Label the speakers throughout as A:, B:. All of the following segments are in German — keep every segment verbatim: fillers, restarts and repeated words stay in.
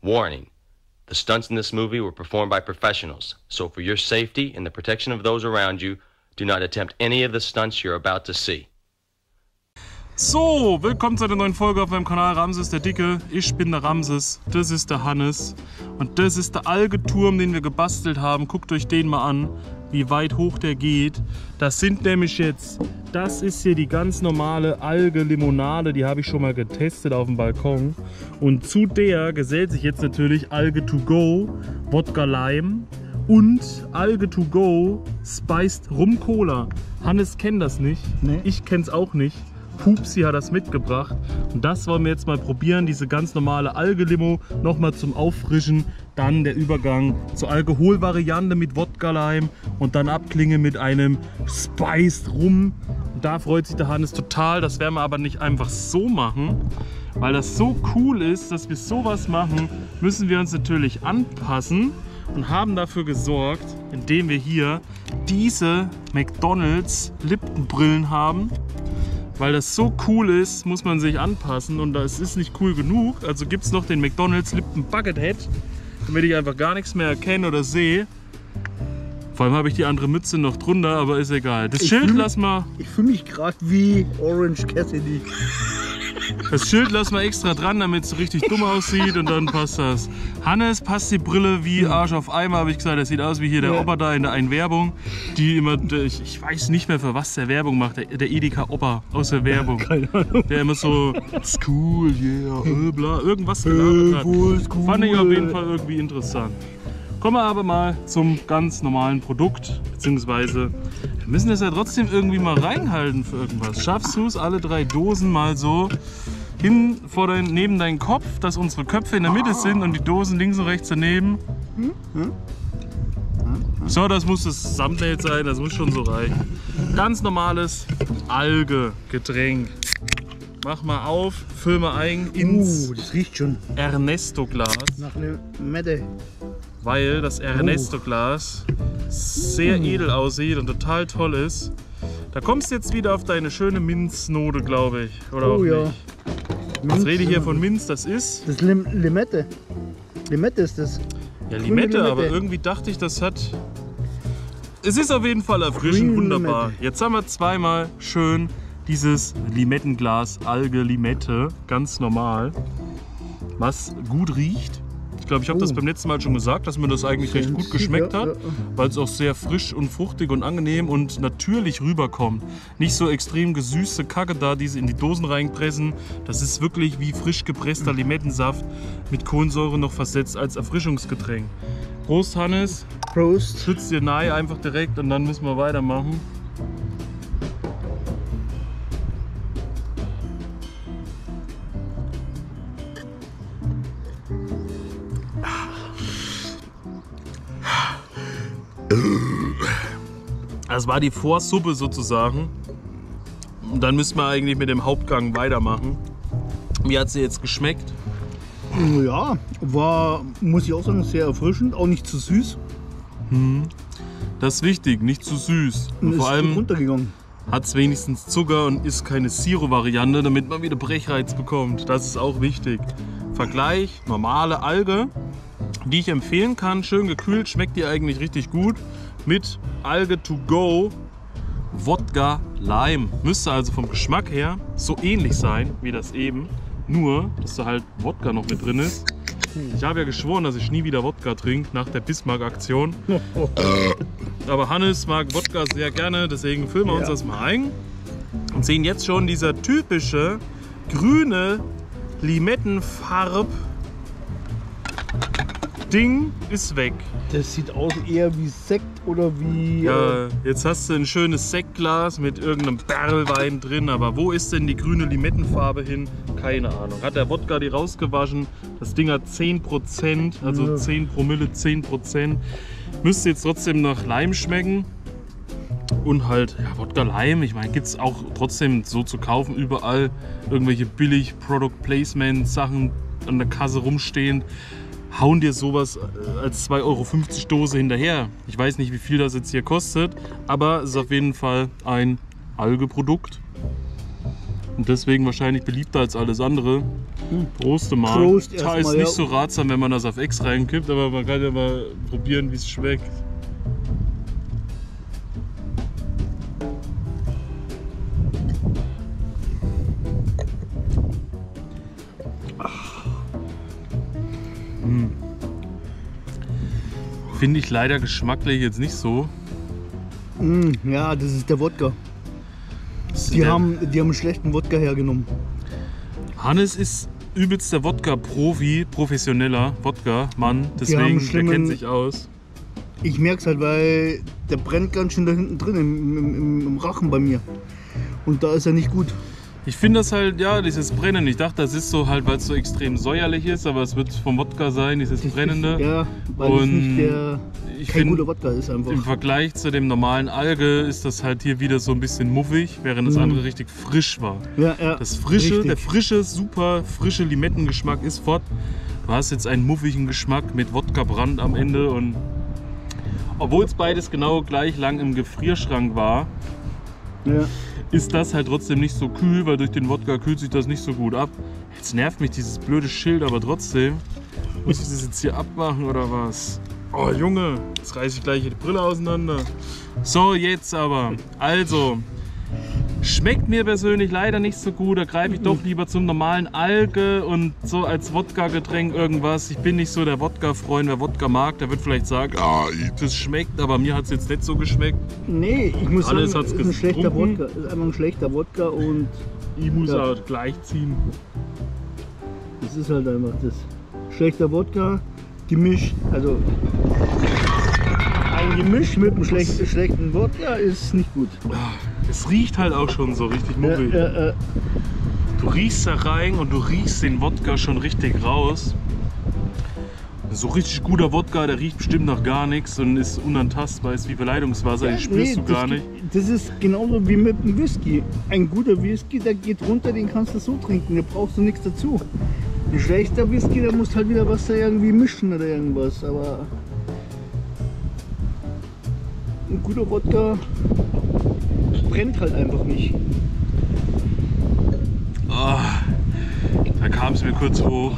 A: Warning. The stunts in this movie were performed by professionals, so for your safety and the protection of those around you, do not attempt any of the stunts you're about to see.
B: So, willkommen zu einer neuen Folge auf meinem Kanal Ramses der Dicke. Ich bin der Ramses, das ist der Hannes und das ist der Algeturm, den wir gebastelt haben. Guckt euch den mal an, wie weit hoch der geht. Das sind nämlich jetzt, das ist hier die ganz normale Alge-Limonade, die habe ich schon mal getestet auf dem Balkon. Und zu der gesellt sich jetzt natürlich Alge to go, Wodka Lime und Alge to go Spiced Rum Cola. Hannes kennt das nicht, nee. Ich kenne es auch nicht. Pupsi hat das mitgebracht und das wollen wir jetzt mal probieren, diese ganz normale Alge-Limo nochmal zum Auffrischen, dann der Übergang zur Alkoholvariante mit Wodka Lime und dann Abklinge mit einem Spiced Rum. Und da freut sich der Hannes total, das werden wir aber nicht einfach so machen, weil das so cool ist, dass wir sowas machen, müssen wir uns natürlich anpassen und haben dafür gesorgt, indem wir hier diese McDonald's Lipton-Brillen haben. Weil das so cool ist, muss man sich anpassen und das ist nicht cool genug. Also gibt es noch den McDonald's Lipton Buckethead, damit ich einfach gar nichts mehr erkenne oder sehe. Vor allem habe ich die andere Mütze noch drunter, aber ist egal. Das ich Schild fühl, lass mal...
C: Ich fühle mich gerade wie Orange Cassidy.
B: Das Schild lassen wir extra dran, damit es so richtig dumm aussieht und dann passt das. Hannes passt die Brille wie Arsch auf Eimer, habe ich gesagt. Das sieht aus wie hier der ja. Opa da in der einen Werbung. Die immer, ich, ich weiß nicht mehr für was der Werbung macht. Der, der Edeka Opa aus der Werbung. Keine Ahnung. Der immer so, it's cool, yeah, bla, irgendwas gelabert hat. Cool. Fand ich auf jeden Fall irgendwie interessant. Kommen wir aber mal zum ganz normalen Produkt, beziehungsweise wir müssen das ja trotzdem irgendwie mal reinhalten für irgendwas. Schaffst du es, alle drei Dosen mal so hin vor dein, neben deinen Kopf, dass unsere Köpfe in der Mitte sind und die Dosen links und rechts daneben? So, das muss das Thumbnail sein, das muss schon so reichen. Ganz normales Alge-Getränk. Mach mal auf, füll mal ein ins
C: uh, das riecht schon.
B: Ernesto-Glas.
C: Nach einer Mette.
B: Weil das Ernesto-Glas sehr edel aussieht und total toll ist. Da kommst du jetzt wieder auf deine schöne Minznote, glaube ich. Oder
C: oh
B: auch
C: ja.
B: nicht. Jetzt rede ich hier von Minz, das ist...
C: Das ist Lim Limette. Limette ist das.
B: Ja, Limette, Limette, aber irgendwie dachte ich, das hat... Es ist auf jeden Fall erfrischend, Green wunderbar. Limette. Jetzt haben wir zweimal schön dieses Limettenglas, Alge Limette, ganz normal, was gut riecht. Ich glaube, ich habe oh. das beim letzten Mal schon gesagt, dass mir das eigentlich recht gut geschmeckt hat, weil es auch sehr frisch und fruchtig und angenehm und natürlich rüberkommt. Nicht so extrem gesüßte Kacke da, die sie in die Dosen reinpressen. Das ist wirklich wie frisch gepresster Limettensaft mit Kohlensäure noch versetzt als Erfrischungsgetränk. Prost, Hannes.
C: Prost.
B: Schützt dir nahe einfach direkt und dann müssen wir weitermachen. Das war die Vorsuppe sozusagen. Und dann müssen wir eigentlich mit dem Hauptgang weitermachen. Wie hat sie jetzt geschmeckt?
C: Ja, war, muss ich auch sagen, sehr erfrischend, auch nicht zu süß.
B: Hm. Das ist wichtig, nicht zu süß. Und vor allem hat es wenigstens Zucker und ist keine Siro-Variante, damit man wieder Brechreiz bekommt. Das ist auch wichtig. Vergleich, normale Alge, die ich empfehlen kann, schön gekühlt, schmeckt die eigentlich richtig gut. Mit Alge to go Wodka Lime. Müsste also vom Geschmack her so ähnlich sein wie das eben. Nur, dass da halt Wodka noch mit drin ist. Ich habe ja geschworen, dass ich nie wieder Wodka trinke nach der Bismarck-Aktion. Aber Hannes mag Wodka sehr gerne, deswegen füllen wir uns ja. das mal ein. Und sehen jetzt schon dieser typische grüne Limettenfarb Ding ist weg.
C: Das sieht aus eher wie Sekt oder wie...
B: Ja, jetzt hast du ein schönes Sektglas mit irgendeinem Perlwein drin, aber wo ist denn die grüne Limettenfarbe hin? Keine Ahnung. Hat der Wodka die rausgewaschen? Das Ding hat zehn Prozent, also ja. zehn Promille, zehn Prozent. Müsste jetzt trotzdem nach Leim schmecken. Und halt, ja, Wodka Lime, ich meine, gibt es auch trotzdem so zu kaufen, überall irgendwelche billig Product Placement Sachen an der Kasse rumstehen. Hauen dir sowas als zwei Euro fünfzig Dose hinterher. Ich weiß nicht, wie viel das jetzt hier kostet, aber es ist auf jeden Fall ein Algeprodukt. Und deswegen wahrscheinlich beliebter als alles andere. Prost mal.
C: Prost
B: Ist
C: erstmal,
B: nicht
C: ja.
B: so ratsam, wenn man das auf Ex reinkippt, aber man kann ja mal probieren, wie es schmeckt. Hm. Finde ich leider geschmacklich jetzt nicht so.
C: Mm, ja, das ist der Wodka. Die
B: Der-
C: haben, die haben einen schlechten Wodka hergenommen.
B: Hannes ist übelst der Wodka-Profi, professioneller Wodka-Mann,
C: haben
B: deswegen der
C: schlimmen-
B: kennt sich aus.
C: Ich merk's halt, weil der brennt ganz schön da hinten drin im, im, im, im Rachen bei mir. Und da ist er nicht gut.
B: Ich finde das halt, ja, dieses Brennen. Ich dachte, das ist so halt, weil es so extrem säuerlich ist, aber es wird vom Wodka sein, dieses Brennende.
C: Ja, weil es
B: Und
C: nicht der,
B: ich
C: kein
B: find-
C: guter Wodka ist einfach.
B: Im Vergleich zu dem normalen Alge ist das halt hier wieder so ein bisschen muffig, während das
C: Mhm.
B: andere richtig frisch war.
C: Ja, ja,
B: Das frische,
C: richtig.
B: der frische, super frische Limettengeschmack ist fort. Du hast jetzt einen muffigen Geschmack mit Wodka-Brand am Ende und obwohl es beides genau gleich lang im Gefrierschrank war,
C: Ja.
B: ist das halt trotzdem nicht so kühl, weil durch den Wodka kühlt sich das nicht so gut ab. Jetzt nervt mich dieses blöde Schild, aber trotzdem. Muss ich das jetzt hier abmachen oder was? Oh Junge, jetzt reiße ich gleich hier die Brille auseinander. So, jetzt aber. Also, schmeckt mir persönlich leider nicht so gut. Da greife ich doch lieber zum normalen Alge und so als Wodka-Getränk irgendwas. Ich bin nicht so der Wodka-Freund. Wer Wodka mag, der wird vielleicht sagen, ah, das schmeckt, aber mir hat es jetzt nicht so geschmeckt.
C: Nee, ich muss
B: Alles
C: sagen,
B: hat's
C: es ist ein schlechter
B: getrunken.
C: Wodka. Es ist einfach ein schlechter Wodka und
B: Ich muss
C: Ja.
B: auch gleich ziehen.
C: das ist halt einfach das. Schlechter Wodka, Gemisch, also ein Gemisch mit einem schlechten, schlechten Wodka ist nicht gut.
B: Es riecht halt auch schon so richtig
C: Ja,
B: muffig.
C: ja, ja.
B: Du riechst da rein und du riechst den Wodka schon richtig raus. So richtig guter Wodka, der riecht bestimmt nach gar nichts und ist unantastbar, ist wie Verleitungswasser, den spürst
C: Nee,
B: du gar
C: das,
B: nicht.
C: Das ist genauso wie mit dem Whisky. Ein guter Whisky, der geht runter, den kannst du so trinken, da brauchst du nichts dazu. Ein schlechter Whisky, da musst halt wieder was da irgendwie mischen oder irgendwas. Aber ein guter Wodka brennt halt einfach nicht.
B: Ah, da kam es mir kurz hoch.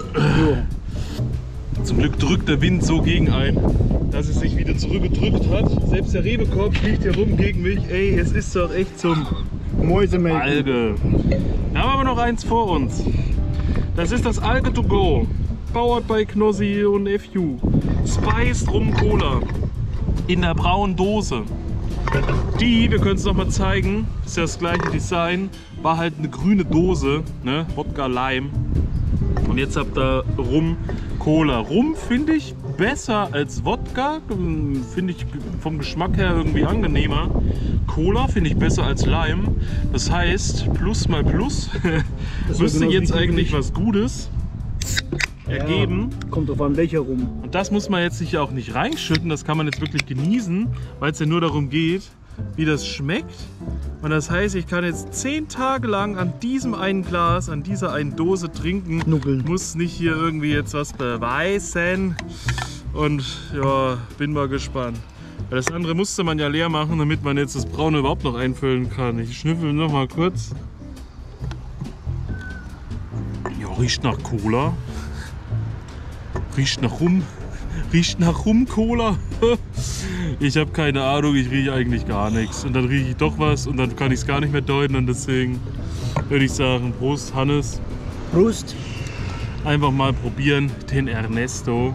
C: So.
B: Zum Glück drückt der Wind so gegen ein, dass es sich wieder zurückgedrückt hat. Selbst der Rebekorb fliegt hier rum gegen mich. Ey, es ist doch echt zum
C: Mäusemelken.
B: Alge. Da haben wir aber noch eins vor uns. Das ist das Alge to go. Powered by Knossi und F U. Spiced Rum Cola. In der braunen Dose. Die, wir können es noch mal zeigen, ist ja das gleiche Design, war halt eine grüne Dose, ne? Wodka Lime. Und jetzt habt ihr Rum Cola. Rum finde ich besser als Wodka, finde ich vom Geschmack her irgendwie angenehmer. Cola finde ich besser als Lime. Das heißt, Plus mal Plus
C: Das
B: müsste
C: genau
B: jetzt
C: richtig
B: eigentlich
C: richtig.
B: was Gutes ergeben.
C: Ja, kommt drauf an, welcher rum.
B: Und das muss man jetzt sicher auch nicht reinschütten, das kann man jetzt wirklich genießen, weil es ja nur darum geht, wie das schmeckt. Und das heißt, ich kann jetzt zehn Tage lang an diesem einen Glas, an dieser einen Dose trinken.
C: Nuckeln.
B: Muss nicht hier irgendwie jetzt was beweisen. Und ja, bin mal gespannt. Weil das andere musste man ja leer machen, damit man jetzt das Braune überhaupt noch einfüllen kann. Ich schnüffel noch mal kurz. Ja, riecht nach Cola. Riecht nach Rum. Riecht nach Rum-Cola. Ich habe keine Ahnung, ich rieche eigentlich gar nichts. Und dann rieche ich doch was und dann kann ich es gar nicht mehr deuten. Und deswegen würde ich sagen, Prost Hannes.
C: Prost.
B: Einfach mal probieren, den Ernesto.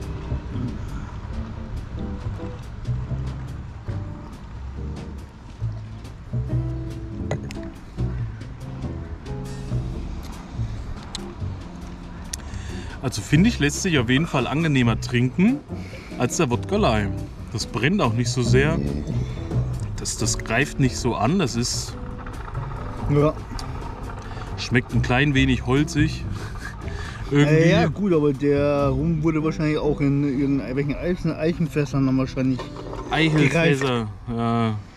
B: Also finde ich, lässt sich auf jeden Fall angenehmer trinken als der Wodka Lime. Das brennt auch nicht so sehr. Das, das greift nicht so an. Das ist,
C: Ja.
B: schmeckt ein klein wenig holzig. Irgendwie.
C: Äh, ja gut, aber der Rum wurde wahrscheinlich auch in irgendwelchen Eichen, Eichenfässern dann wahrscheinlich
B: Eichelfässer. Ja.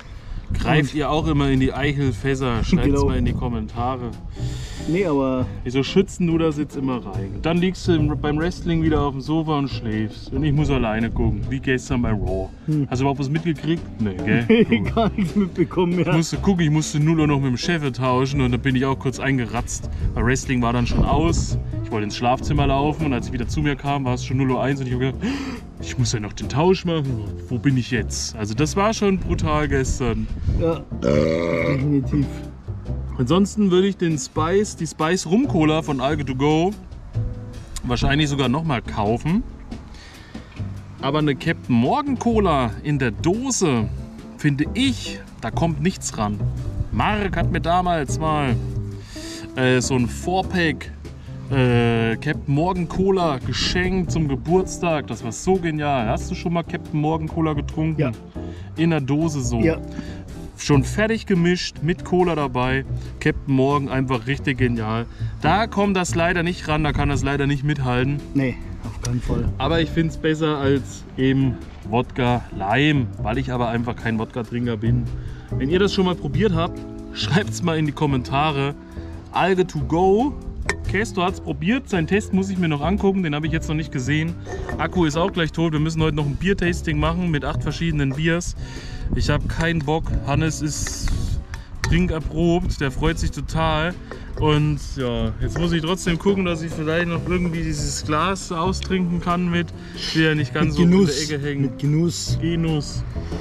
B: Greift ihr auch immer in die Eichelfässer? Schreibt es
C: Genau.
B: mal in die Kommentare.
C: Nee, aber
B: Wieso schützen du das jetzt immer rein? Dann liegst du im- beim Wrestling wieder auf dem Sofa und schläfst. Und ich muss alleine gucken, wie gestern bei Raw.
C: Hm.
B: Hast du überhaupt was mitgekriegt? Nee, gell? Gut.
C: gar nichts mitbekommen
B: Ich
C: mehr.
B: musste gucken, ich musste null Uhr noch mit dem Chef tauschen und dann bin ich auch kurz eingeratzt. Weil Wrestling war dann schon aus. Ich wollte ins Schlafzimmer laufen und als ich wieder zu mir kam, war es schon null Uhr eins und ich habe gedacht, ich muss ja noch den Tausch machen. Wo bin ich jetzt? Also das war schon brutal gestern.
C: Ja, definitiv.
B: Ansonsten würde ich den Spice, die Spice Rum Cola von Alge to Go wahrscheinlich sogar nochmal kaufen. Aber eine Captain Morgan Cola in der Dose, finde ich, da kommt nichts ran. Marc hat mir damals mal äh, so ein Four-Pack äh, Captain Morgan Cola geschenkt zum Geburtstag. Das war so genial. Hast du schon mal Captain Morgan Cola getrunken?
C: Ja.
B: In der Dose so.
C: Ja,
B: Schon fertig gemischt, mit Cola dabei. Captain Morgan, einfach richtig genial. Da kommt das leider nicht ran, da kann das leider nicht mithalten.
C: nee, auf keinen Fall.
B: Aber ich finde es besser als eben Wodka Lime, weil ich aber einfach kein Wodka-Trinker bin. Wenn ihr das schon mal probiert habt, schreibt es mal in die Kommentare. Alge to Go. Kesto hat es probiert, seinen Test muss ich mir noch angucken, den habe ich jetzt noch nicht gesehen. Akku ist auch gleich tot, wir müssen heute noch ein Bier-Tasting machen mit acht verschiedenen Biers. Ich habe keinen Bock, Hannes ist trinkerprobt, der freut sich total. Und ja, jetzt muss ich trotzdem gucken, dass ich vielleicht noch irgendwie dieses Glas austrinken kann mit, will ja nicht ganz
C: Mit
B: so in der
C: Genuss.
B: Ecke hängen.
C: Mit Genuss.
B: Genuss.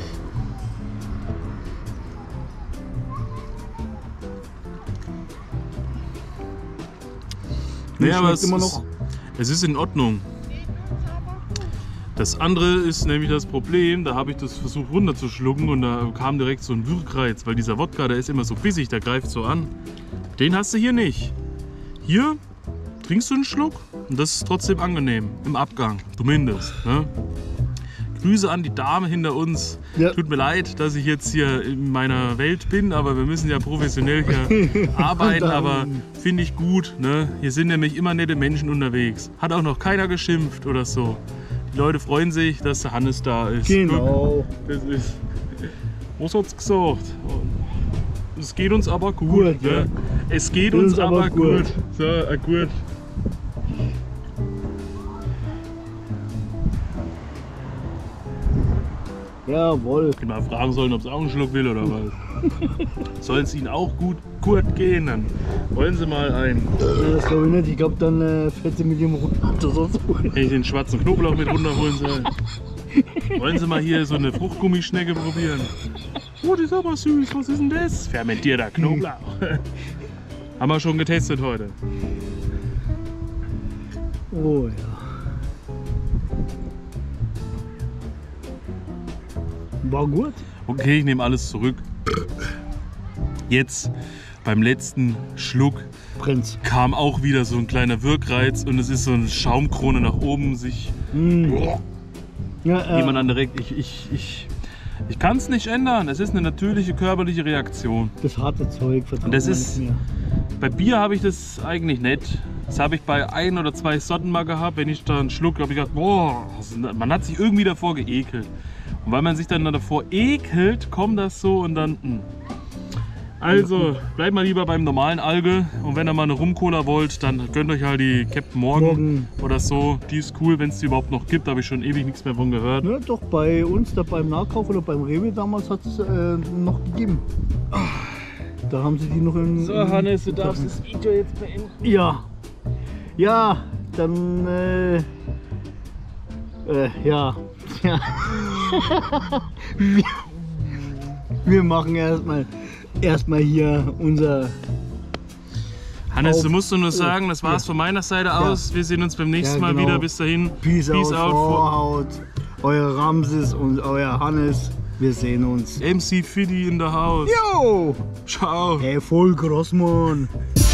B: Naja, aber
C: schmeckt
B: es
C: immer
B: ist,
C: noch.
B: es ist in Ordnung. Das andere ist nämlich das Problem, da habe ich das versucht runterzuschlucken und da kam direkt so ein Würgreiz, weil dieser Wodka, der ist immer so bissig, der greift so an. Den hast du hier nicht. Hier trinkst du einen Schluck und das ist trotzdem angenehm, im Abgang, zumindest. Ne? Grüße an die Dame hinter uns.
C: Ja.
B: Tut mir leid, dass ich jetzt hier in meiner Welt bin, aber wir müssen ja professionell hier arbeiten,
C: dann-
B: aber finde ich gut. Ne? Hier sind nämlich immer nette Menschen unterwegs. Hat auch noch keiner geschimpft oder so. Die Leute freuen sich, dass der Hannes da ist.
C: Genau.
B: Das ist. Was hat's gesagt? Es geht uns aber gut.
C: Gut,
B: ne?
C: ja.
B: Es geht uns, aber gut.
C: gut.
B: So, äh, gut.
C: Jawohl.
B: Ich hätte mal fragen sollen, ob sie auch einen Schluck will oder was. Soll es ihnen auch gut, gut gehen? Dann wollen sie mal einen.
C: Ja, das glaube ich nicht. Ich glaube, dann äh, fährt sie mit ihm runter. So.
B: Hätte ich den schwarzen Knoblauch mit runterholen sollen. Wollen sie mal hier so eine Fruchtgummischnecke probieren? Oh, die ist aber süß. Was ist denn das? Fermentierter Knoblauch. Haben wir schon getestet heute.
C: Oh ja. War gut.
B: Okay, ich nehme alles zurück. Jetzt beim letzten Schluck
C: Prinz.
B: kam auch wieder so ein kleiner Wirkreiz und es ist so eine Schaumkrone nach oben sich.
C: Mm. Ja, äh,
B: Jemand an direkt. Ich, ich, ich, ich kann es nicht ändern. Es ist eine natürliche körperliche Reaktion.
C: das harte Zeug vertraut
B: Und das
C: man
B: ist-
C: nicht mehr.
B: Bei Bier habe ich das eigentlich nicht. Das habe ich bei ein oder zwei Sorten mal gehabt. Wenn ich da einen Schluck habe ich gedacht, boah, man hat sich irgendwie davor geekelt. Und weil man sich dann davor ekelt, kommt das so und dann. Mh. Also, bleibt mal lieber beim normalen Alge. Und wenn ihr mal eine Rum-Cola wollt, dann gönnt euch halt die Captain Morgan
C: Morgan.
B: oder so. Die ist cool, wenn es die überhaupt noch gibt. Da habe ich schon ewig nichts mehr von gehört.
C: Ja, doch bei uns, da beim Nachkauf oder beim Rewe damals hat es äh, noch gegeben. Da haben sie die noch in.
B: So, Hannes, du darfst das Video jetzt beenden.
C: Ja. Ja, dann. Äh, äh, ja. ja. wir, wir machen erstmal erstmal hier unser.
B: Hannes,
C: Auf-
B: du musst nur sagen, das war's
C: Ja.
B: von meiner Seite aus. Wir sehen uns beim nächsten
C: Ja,
B: Mal
C: genau.
B: wieder. Bis dahin.
C: Peace,
B: Peace
C: out,
B: out.
C: Vorhaut. Euer Ramses und euer Hannes. Wir sehen uns.
B: M C Fiddy in the house.
C: Jo!
B: Ciao.
C: Hey, voll groß, Mann.